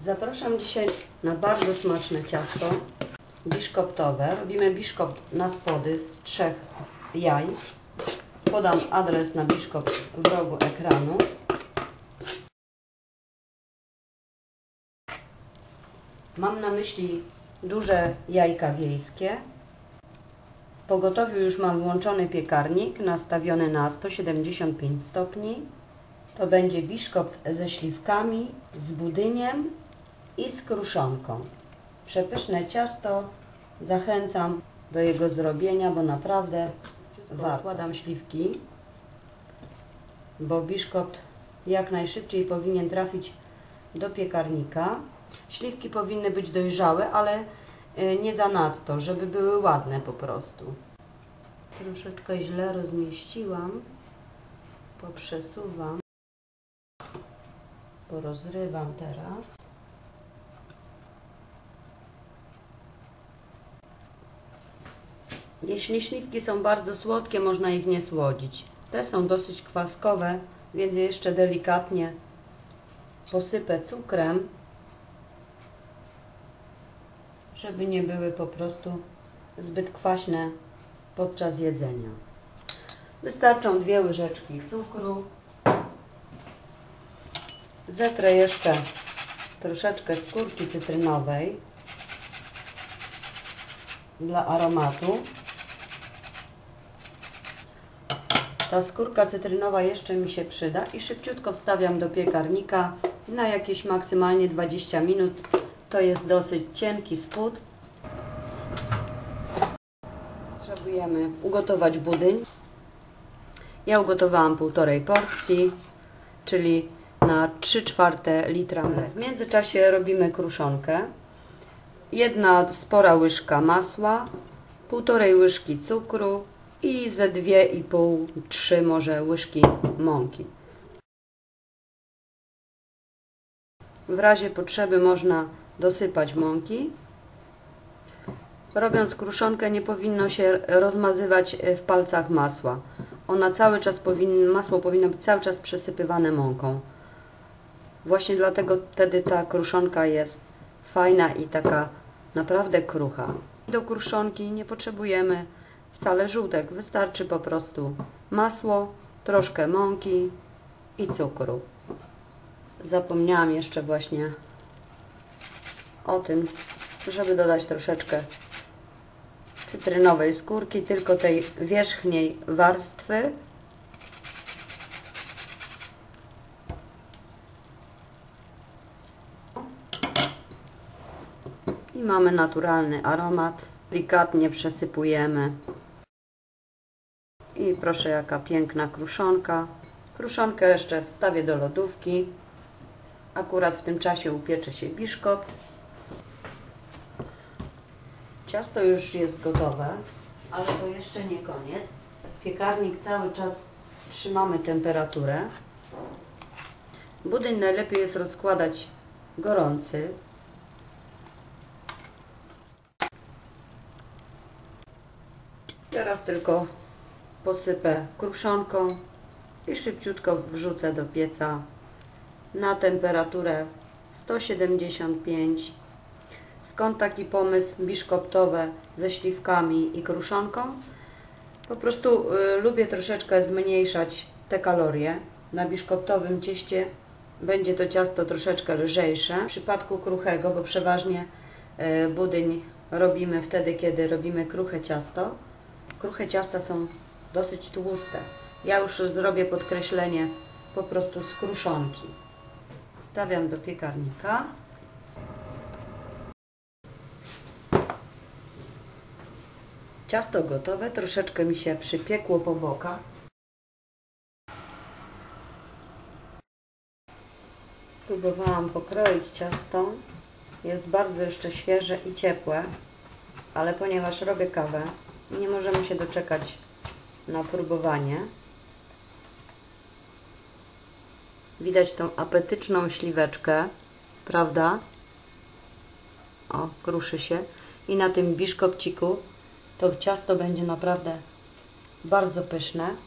Zapraszam dzisiaj na bardzo smaczne ciasto biszkoptowe. Robimy biszkopt na spody z 3 jaj. Podam adres na biszkopt w rogu ekranu. Mam na myśli duże jajka wiejskie. W pogotowiu już mam włączony piekarnik nastawiony na 175 stopni. To będzie biszkopt ze śliwkami, z budyniem i z kruszonką. Przepyszne ciasto. Zachęcam do jego zrobienia, bo naprawdę warto. Wkładam śliwki, bo biszkopt jak najszybciej powinien trafić do piekarnika. Śliwki powinny być dojrzałe, ale nie zanadto, żeby były ładne po prostu. Troszeczkę źle rozmieściłam. Poprzesuwam. Porozrywam teraz. Jeśli śliwki są bardzo słodkie, można ich nie słodzić. Te są dosyć kwaskowe, więc jeszcze delikatnie posypę cukrem, żeby nie były po prostu zbyt kwaśne podczas jedzenia. Wystarczą 2 łyżeczki cukru. Zetrę jeszcze troszeczkę skórki cytrynowej dla aromatu. Ta skórka cytrynowa jeszcze mi się przyda i szybciutko wstawiam do piekarnika na jakieś maksymalnie 20 minut. To jest dosyć cienki spód. Potrzebujemy ugotować budyń. Ja ugotowałam 1,5 porcji, czyli na 3/4 litra. W międzyczasie robimy kruszonkę. 1 spora łyżka masła, 1,5 łyżki cukru i ze 2,5-3 może łyżki mąki. W razie potrzeby można dosypać mąki. Robiąc kruszonkę, nie powinno się rozmazywać w palcach masła. Masło powinno być cały czas przesypywane mąką. Właśnie dlatego wtedy ta kruszonka jest fajna i taka naprawdę krucha. Do kruszonki nie potrzebujemy wcale żółtek. Wystarczy po prostu masło, troszkę mąki i cukru. Zapomniałam jeszcze właśnie o tym, żeby dodać troszeczkę cytrynowej skórki, tylko tej wierzchniej warstwy. I mamy naturalny aromat. Delikatnie przesypujemy. I proszę, jaka piękna kruszonka. Kruszonkę jeszcze wstawię do lodówki. Akurat w tym czasie upiecze się biszkopt. Ciasto już jest gotowe, ale to jeszcze nie koniec. Piekarnik cały czas trzymamy temperaturę. Budyń najlepiej jest rozkładać gorący. Teraz tylko posypę kruszonką i szybciutko wrzucę do pieca na temperaturę 175. Skąd taki pomysł biszkoptowe ze śliwkami i kruszonką? Po prostu lubię troszeczkę zmniejszać te kalorie. Na biszkoptowym cieście będzie to ciasto troszeczkę lżejsze. W przypadku kruchego, bo przeważnie budyń robimy wtedy, kiedy robimy kruche ciasto. Kruche ciasta są dosyć tłuste. Ja już zrobię podkreślenie po prostu z kruszonki. Wstawiam do piekarnika. Ciasto gotowe, troszeczkę mi się przypiekło po bokach. Próbowałam pokroić ciasto. Jest bardzo jeszcze świeże i ciepłe, ale ponieważ robię kawę, nie możemy się doczekać na próbowanie. Widać tą apetyczną śliweczkę, prawda? O, kruszy się. I na tym biszkopciku to ciasto będzie naprawdę bardzo pyszne.